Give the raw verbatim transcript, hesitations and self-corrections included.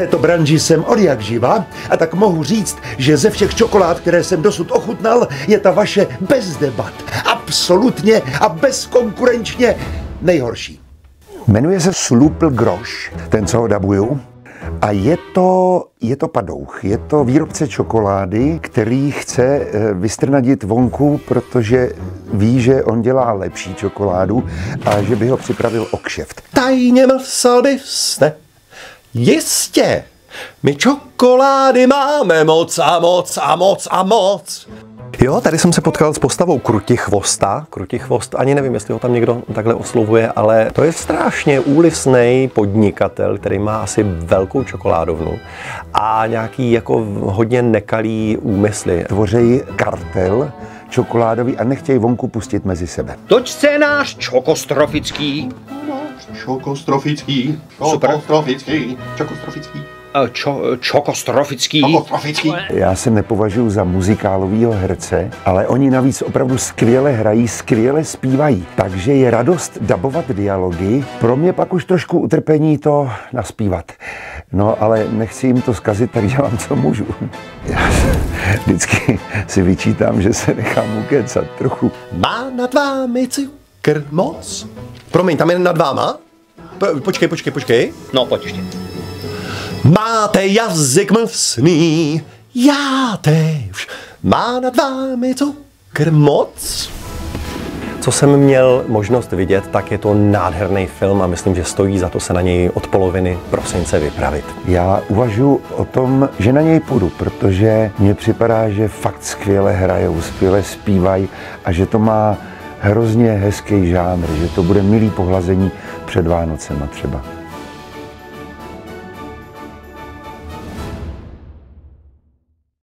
této branži jsem od jak živa a tak mohu říct, že ze všech čokolád, které jsem dosud ochutnal, je ta vaše bez debat, absolutně a bezkonkurenčně nejhorší. Jmenuje se Slupl Groš, ten, co ho dabuju. A je to, je to padouch, je to výrobce čokolády, který chce vystrnadit vonku, protože ví, že on dělá lepší čokoládu a že by ho připravil o kšeft. Tajně mlsal byste, jistě, my čokolády máme moc a moc a moc a moc. Jo, tady jsem se potkal s postavou Krutichvosta. Krutichvost, ani nevím, jestli ho tam někdo takhle oslovuje, ale to je strašně úlisnej podnikatel, který má asi velkou čokoládovnu a nějaký jako hodně nekalý úmysly. Tvoří kartel čokoládový a nechtějí vonku pustit mezi sebe. Toť scénář čokostrofický. Čokostrofický, čokostrofický, čokostrofický. Čo, čokostrofický. Čokostrofický. Já se nepovažuji za muzikálovýho herce, ale oni navíc opravdu skvěle hrají, skvěle zpívají. Takže je radost dabovat dialogy. Pro mě pak už trošku utrpení to naspívat. No, ale nechci jim to zkazit, tak dělám, co můžu. Já vždycky si vyčítám, že se nechám ukecat trochu. Má nad vámi cukr moc? Promiň, tam je nad váma? Po, počkej, počkej, počkej. No, pojď ještě. Máte jazyk mlsný, já též. Má nad vámi cukr moc? Co jsem měl možnost vidět, tak je to nádherný film a myslím, že stojí za to se na něj od poloviny prosince vypravit. Já uvažuji o tom, že na něj půjdu, protože mně připadá, že fakt skvěle hrajou, skvěle zpívají a že to má hrozně hezký žánr, že to bude milý pohlazení před Vánocema třeba.